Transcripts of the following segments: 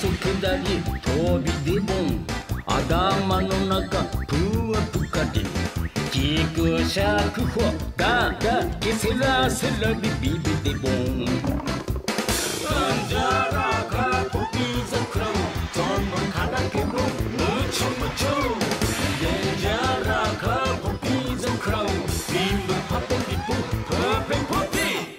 そ下り飛びでボン頭の中ぷわぷかりギクシャクフォガガゲセラセラビビビでボンなんじゃらかポピーザクラウンそのからけのむちょむちょでんじゃらかポピーザクラウンビンブパポピポパペポピー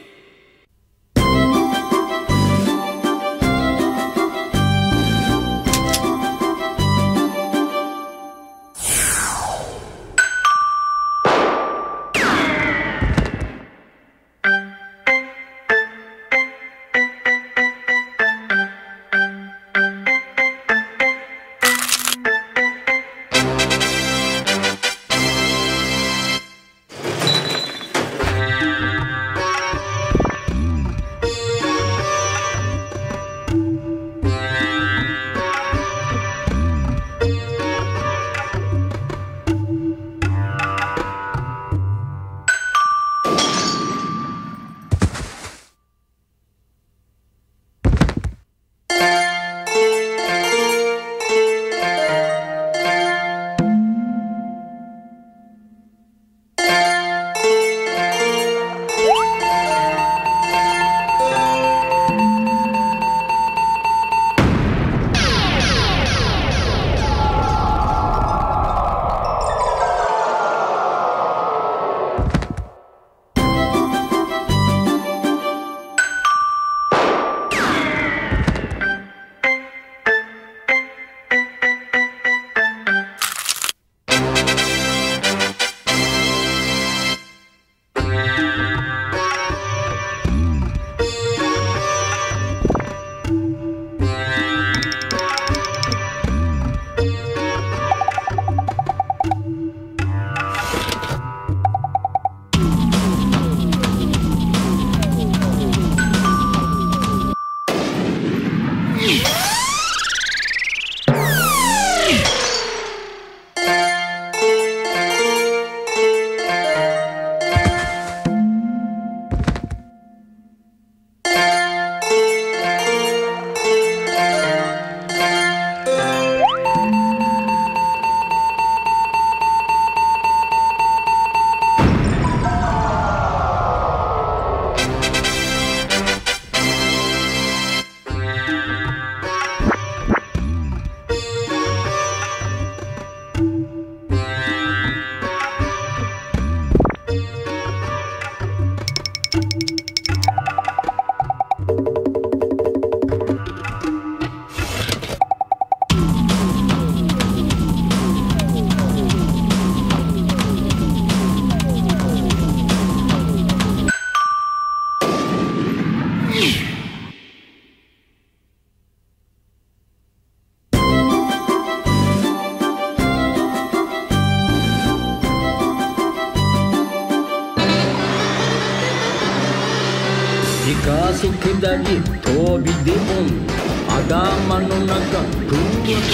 そけだり飛びでボン頭の中ふわふかりギク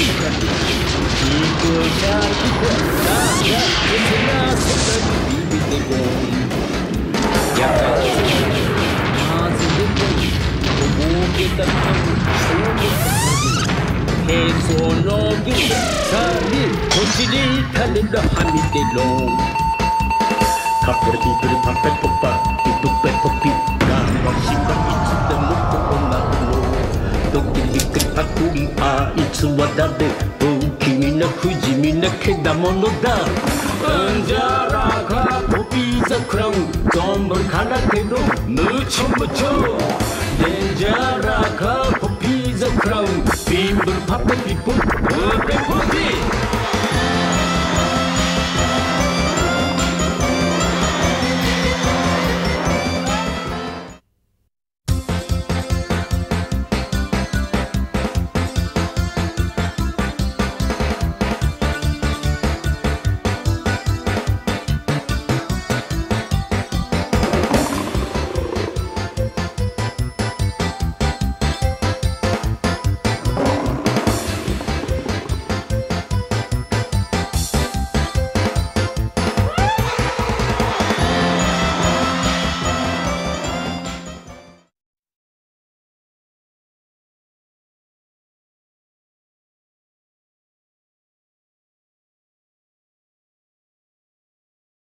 シャクフォガガゲセラセラビビビでボンやかせまずでボンとぼけたかむそうげたへそのげさりこちりたれらはみでろんカプレピプレパペポパピプペポピわしはいつでもこうなるのドキリキパクリあいつは誰不気味な不死身なけだものだうんじゃらかポピーザクラウンゾンボルからけどむちょむちょでんじゃらかポピーザクラウンビンブルパペピポプペポ